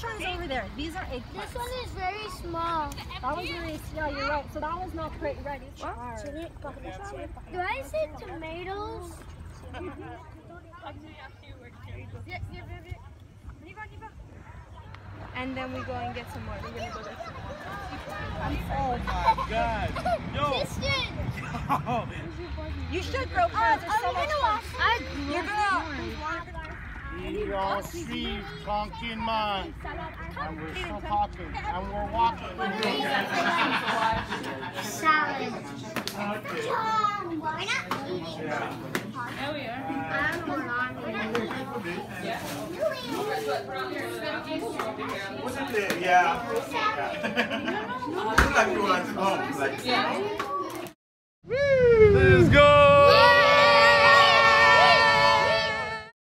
which one is over there? These are eggplants. This one is very small. That one's very, yeah, you're right. So that one's not quite ready. What? Do I say tomatoes? And then we go and get some more. We're gonna go get some more. Oh my God! Yo! Tristan! Yo! You should grow plants. It's so much fun. You're We all see talking man. And we're still talking. And we're walking. salad. There we are. Yeah. Like you want home. Like, Yeah.